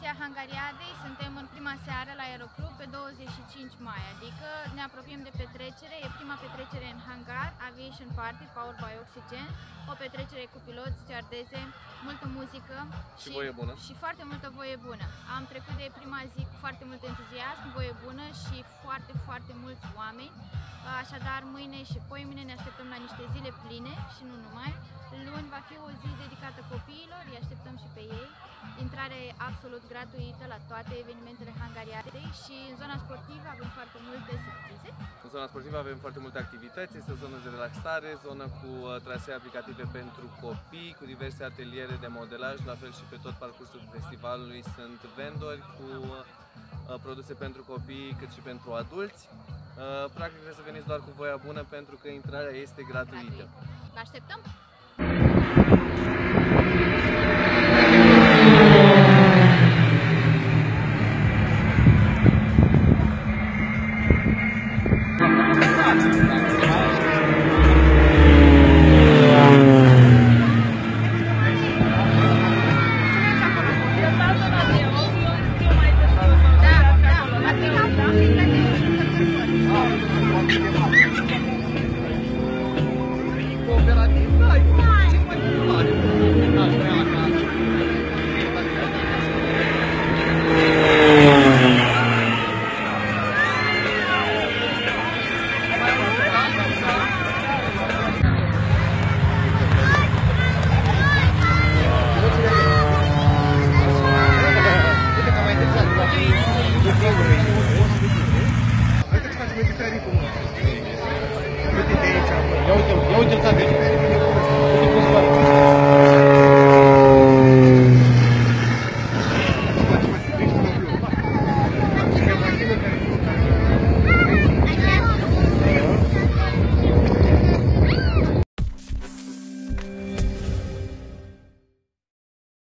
ediția Hungariadei. Suntem în prima seară la Aeroclub pe 25 mai, adică ne apropiem de petrecere. E prima petrecere în hangar, Aviation Party, Powered by Oxygen. O petrecere cu piloți, stewardese, multă muzică și voie bună. Și foarte multă voie bună. Am trecut de prima zi cu foarte mult entuziasm, voie bună și foarte mulți oameni. Așadar, mâine și poimâine ne așteptăm la niște zile pline și nu numai. Luni va fi o zi dedicată copiilor, îi așteptăm și pe ei. Intrarea e absolut gratuită la toate evenimentele Hungariadei și în zona sportivă avem foarte multe surprize. În zona sportivă avem foarte multe activități, este o zonă de relaxare, zonă cu trasee aplicative pentru copii, cu diverse ateliere de modelaj, la fel și pe tot parcursul festivalului sunt vendori cu produse pentru copii cât și pentru adulți. Practic trebuie să veniți doar cu voia bună pentru că intrarea este gratuită. Vă așteptăm! Cooperativ,